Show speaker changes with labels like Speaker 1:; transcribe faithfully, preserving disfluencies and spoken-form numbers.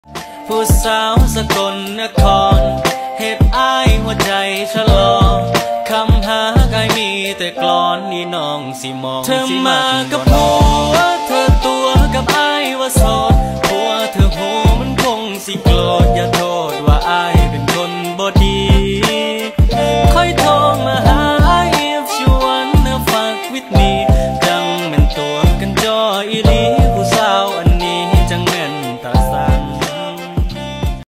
Speaker 1: ผู้สาวสกลนครเหตุอ้ายหัวใจฉลอคำหาไกมีแต่กลอนนี่น้องสิมองเธอมากับผัวเธอตัวกับอ้ายว่าโสดผัวเธอโหมันคงสิโกรธ